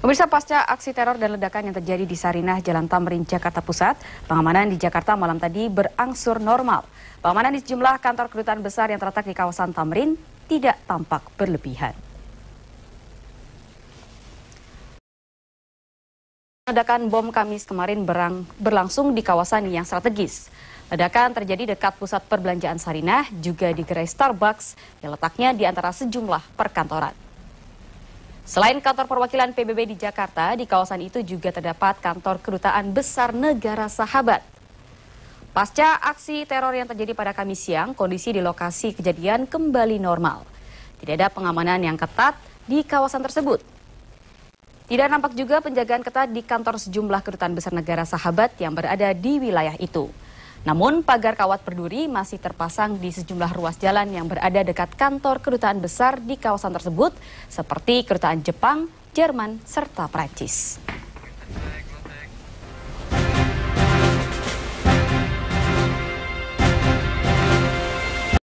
Pemirsa, pasca aksi teror dan ledakan yang terjadi di Sarinah, Jalan Tamrin, Jakarta Pusat, pengamanan di Jakarta malam tadi berangsur normal. Pengamanan di sejumlah kantor kedutaan besar yang terletak di kawasan Tamrin tidak tampak berlebihan. Ledakan bom Kamis kemarin berlangsung di kawasan yang strategis. Ledakan terjadi dekat pusat perbelanjaan Sarinah, juga di gerai Starbucks yang letaknya di antara sejumlah perkantoran. Selain kantor perwakilan PBB di Jakarta, di kawasan itu juga terdapat kantor kedutaan besar negara sahabat. Pasca aksi teror yang terjadi pada Kamis siang, kondisi di lokasi kejadian kembali normal. Tidak ada pengamanan yang ketat di kawasan tersebut. Tidak nampak juga penjagaan ketat di kantor sejumlah kedutaan besar negara sahabat yang berada di wilayah itu. Namun, pagar kawat berduri masih terpasang di sejumlah ruas jalan yang berada dekat kantor kedutaan besar di kawasan tersebut, seperti kedutaan Jepang, Jerman, serta Prancis.